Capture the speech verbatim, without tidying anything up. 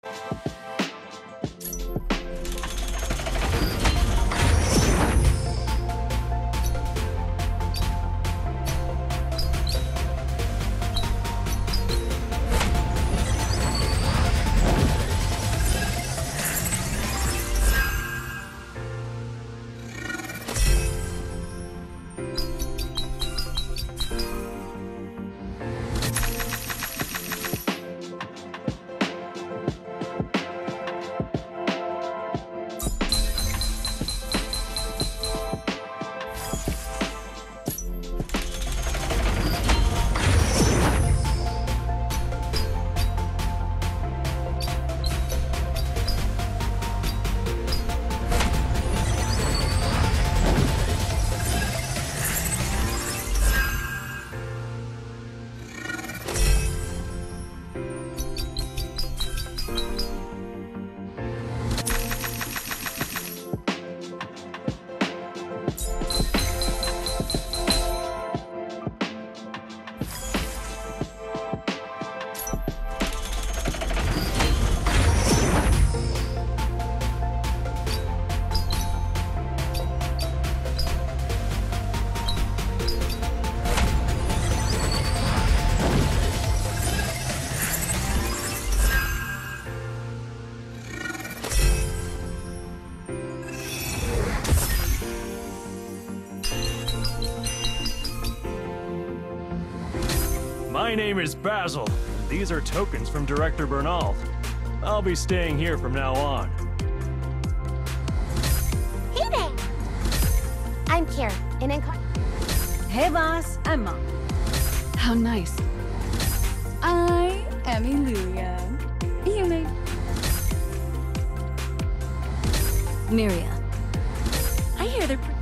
My name is Basil. These are tokens from Director Bernal. I'll be staying here from now on. Hey there! I'm Kira, an incar- Hey boss, I'm Mom. How nice. I am Eluia. You know. Miria. I hear they're